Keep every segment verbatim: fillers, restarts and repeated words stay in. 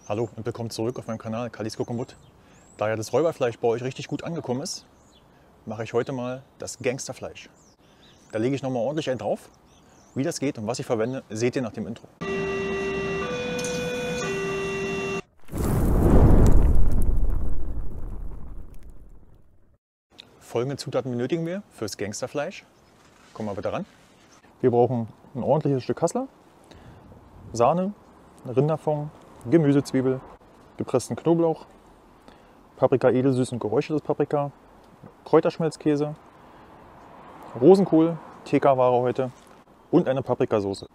Hallo und willkommen zurück auf meinem Kanal Kallis Cook und Wood. Da ja das Räuberfleisch bei euch richtig gut angekommen ist, mache ich heute mal das Gangsterfleisch. Da lege ich nochmal ordentlich einen drauf. Wie das geht und was ich verwende, seht ihr nach dem Intro. Folgende Zutaten benötigen wir fürs Gangsterfleisch. Komm mal bitte ran. Wir brauchen ein ordentliches Stück Kassler, Sahne, Rinderfond, Gemüsezwiebel, gepressten Knoblauch, Paprika edelsüß und geräuchertes Paprika, Kräuterschmelzkäse, Rosenkohl, T K-Ware heute und eine Paprikasauce.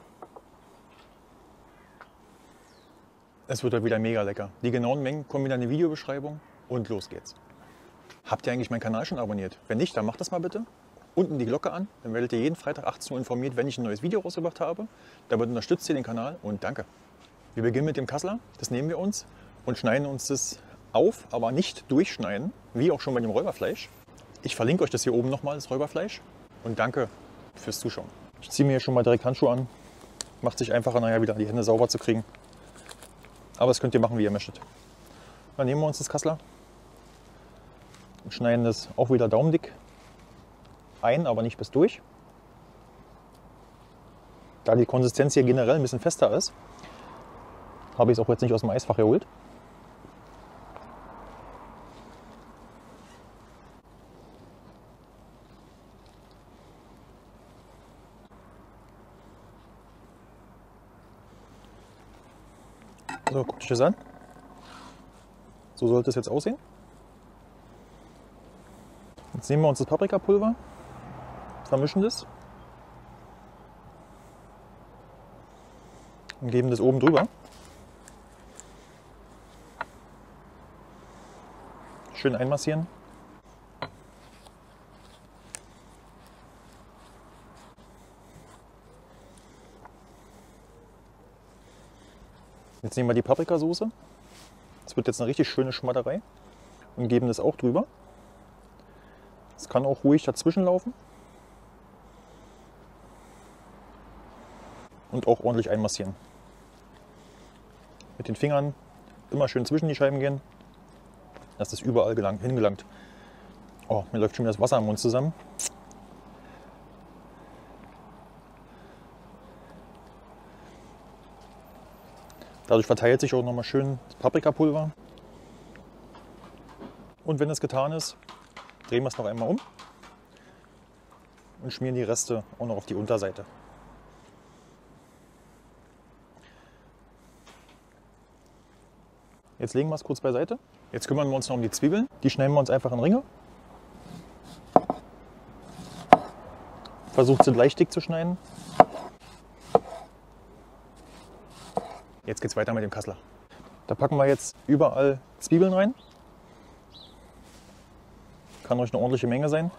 Es wird heute wieder mega lecker. Die genauen Mengen kommen wieder in die Videobeschreibung und los geht's. Habt ihr eigentlich meinen Kanal schon abonniert? Wenn nicht, dann macht das mal bitte. Unten die Glocke an, dann werdet ihr jeden Freitag achtzehn Uhr informiert, wenn ich ein neues Video rausgebracht habe. Damit unterstützt ihr den Kanal und danke. Wir beginnen mit dem Kassler, das nehmen wir uns und schneiden uns das auf, aber nicht durchschneiden, wie auch schon bei dem Räuberfleisch. Ich verlinke euch das hier oben nochmal, das Räuberfleisch. Und danke fürs Zuschauen. Ich ziehe mir hier schon mal direkt Handschuhe an. Macht sich einfacher, nachher wieder die Hände sauber zu kriegen. Aber das könnt ihr machen, wie ihr möchtet. Dann nehmen wir uns das Kassler und schneiden das auch wieder daumendick ein, aber nicht bis durch. Da die Konsistenz hier generell ein bisschen fester ist, habe ich es auch jetzt nicht aus dem Eisfach geholt. So, guckt euch das an. So sollte es jetzt aussehen. Jetzt nehmen wir uns das Paprikapulver, vermischen das und geben das oben drüber. Schön einmassieren. Jetzt nehmen wir die Paprikasauce. Das wird jetzt eine richtig schöne Schmatterei und geben das auch drüber. Es kann auch ruhig dazwischen laufen und auch ordentlich einmassieren. Mit den Fingern immer schön zwischen die Scheiben gehen, dass das überall gelangt, hingelangt. Oh, mir läuft schon wieder das Wasser im Mund zusammen. Dadurch verteilt sich auch noch mal schön das Paprikapulver. Und wenn es getan ist, drehen wir es noch einmal um und schmieren die Reste auch noch auf die Unterseite. Jetzt legen wir es kurz beiseite. Jetzt kümmern wir uns noch um die Zwiebeln. Die schneiden wir uns einfach in Ringe. Versucht sie leicht dick zu schneiden. Jetzt geht es weiter mit dem Kassler. Da packen wir jetzt überall Zwiebeln rein. Kann ruhig eine ordentliche Menge sein.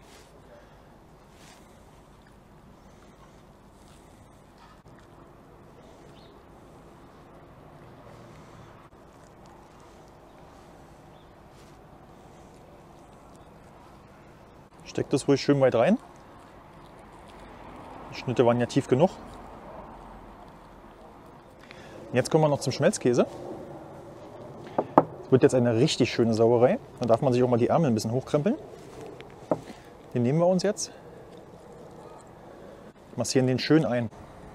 Steckt das ruhig schön weit rein. Die Schnitte waren ja tief genug. Jetzt kommen wir noch zum Schmelzkäse. Das wird jetzt eine richtig schöne Sauerei. Da darf man sich auch mal die Ärmel ein bisschen hochkrempeln. Den nehmen wir uns jetzt. Massieren den schön ein.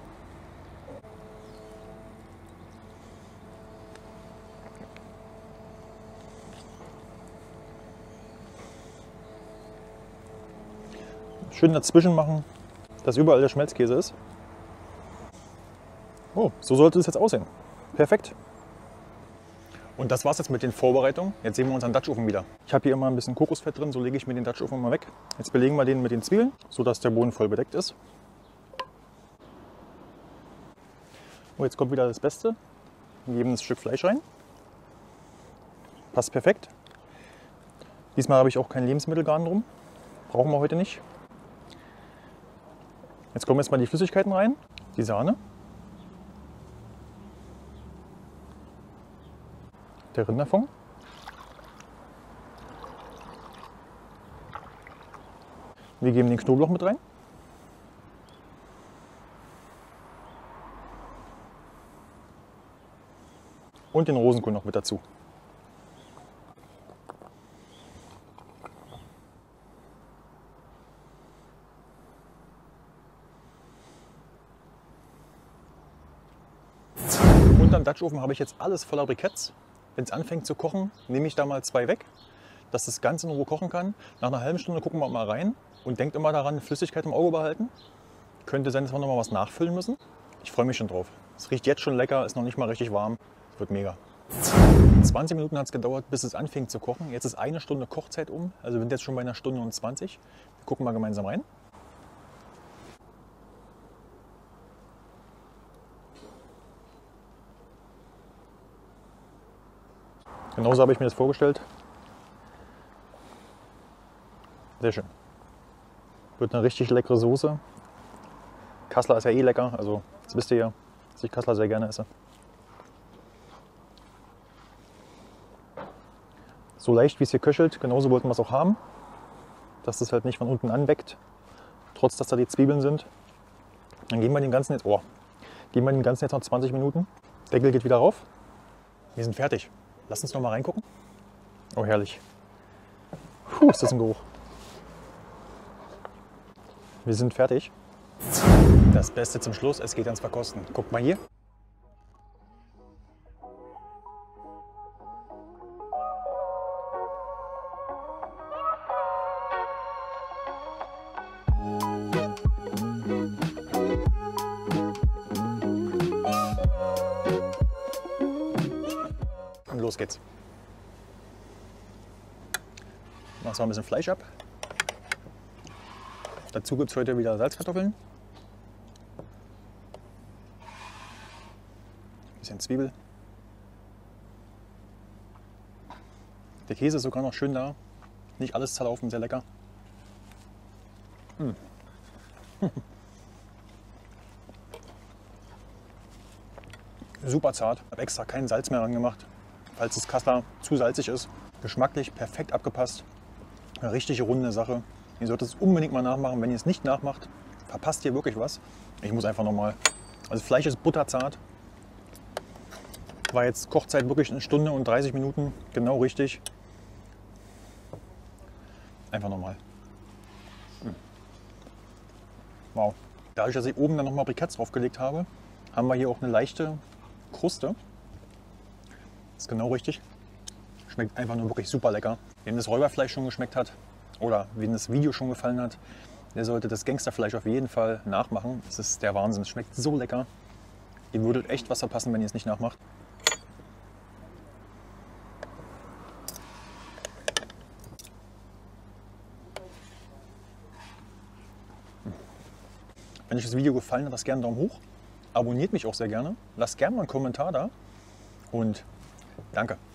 Schön dazwischen machen, dass überall der Schmelzkäse ist. Oh, so sollte es jetzt aussehen. Perfekt. Und das war's jetzt mit den Vorbereitungen. Jetzt sehen wir unseren Dutch-Ofen wieder. Ich habe hier immer ein bisschen Kokosfett drin, so lege ich mir den Dutch-Ofen mal weg. Jetzt belegen wir den mit den Zwiebeln, sodass der Boden voll bedeckt ist. Oh, jetzt kommt wieder das Beste. Wir geben ein Stück Fleisch rein. Passt perfekt. Diesmal habe ich auch kein Lebensmittelgarn drum. Brauchen wir heute nicht. Jetzt kommen jetzt mal die Flüssigkeiten rein. Die Sahne. Der Rinderfond. Wir geben den Knoblauch mit rein. Und den Rosenkohl noch mit dazu. Und am Dutch-Ofen habe ich jetzt alles voller Briketts. Wenn es anfängt zu kochen, nehme ich da mal zwei weg, dass das Ganze in Ruhe kochen kann. Nach einer halben Stunde gucken wir mal rein und denkt immer daran, Flüssigkeit im Auge behalten. Könnte sein, dass wir noch mal was nachfüllen müssen. Ich freue mich schon drauf. Es riecht jetzt schon lecker, ist noch nicht mal richtig warm. Wird mega. zwanzig Minuten hat es gedauert, bis es anfing zu kochen. Jetzt ist eine Stunde Kochzeit um. Also wir sind jetzt schon bei einer Stunde und zwanzig. Wir gucken mal gemeinsam rein. Genauso habe ich mir das vorgestellt. Sehr schön. Wird eine richtig leckere Soße. Kassler ist ja eh lecker, also das wisst ihr ja, dass ich Kassler sehr gerne esse. So leicht wie es hier köchelt, genauso wollten wir es auch haben. Dass das halt nicht von unten anweckt, trotz dass da die Zwiebeln sind. Dann geben wir den ganzen jetzt, oh, geben wir den ganzen jetzt noch zwanzig Minuten. Deckel geht wieder rauf. Wir sind fertig. Lass uns noch mal reingucken. Oh, herrlich. Puh, ist das ein Geruch. Wir sind fertig. Das Beste zum Schluss, es geht ans Verkosten. Guckt mal hier. Und los geht's. Machen wir ein bisschen Fleisch ab. Dazu gibt es heute wieder Salzkartoffeln. Ein bisschen Zwiebel. Der Käse ist sogar noch schön da. Nicht alles zerlaufen, sehr lecker. Mm. Super zart. Ich habe extra kein Salz mehr angemacht, falls das Kassler zu salzig ist. Geschmacklich perfekt abgepasst. Eine richtig runde Sache. Ihr solltet es unbedingt mal nachmachen. Wenn ihr es nicht nachmacht, verpasst ihr wirklich was. Ich muss einfach nochmal. Also Fleisch ist butterzart. War jetzt Kochzeit wirklich eine Stunde und dreißig Minuten. Genau richtig. Einfach nochmal. Wow. Dadurch, dass ich oben dann nochmal Briketts draufgelegt habe, haben wir hier auch eine leichte Kruste. Ist genau richtig. Schmeckt einfach nur wirklich super lecker. Wem das Räuberfleisch schon geschmeckt hat oder wem das Video schon gefallen hat, der sollte das Gangsterfleisch auf jeden Fall nachmachen. Das ist der Wahnsinn. Es schmeckt so lecker. Ihr würdet echt was verpassen, wenn ihr es nicht nachmacht. Wenn euch das Video gefallen hat, lasst gerne einen Daumen hoch. Abonniert mich auch sehr gerne. Lasst gerne mal einen Kommentar da. Und danke.